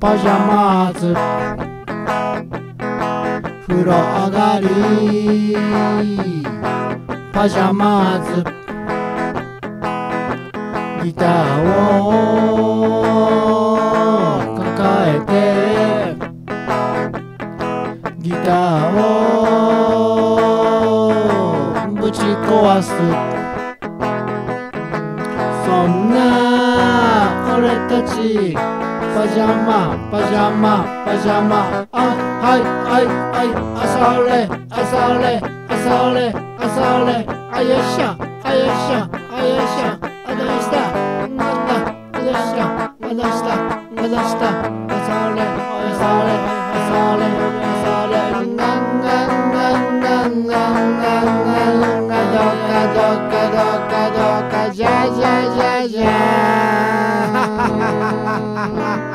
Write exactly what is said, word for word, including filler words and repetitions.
パジャマーズ風呂上がりパジャマーズギターを抱えてギターをぶち壊すそんな俺たちパジャマパジャマパジャマあはいはいはいあそれあそれあそれあそれあよっしゃあよっしゃあよっしゃあどうしたなんだあどうしたあどうしたあどうしたあそれあそれあそれあそれガンガンガンガンガンガンガンガどかどかどかどかじゃじゃじゃじゃ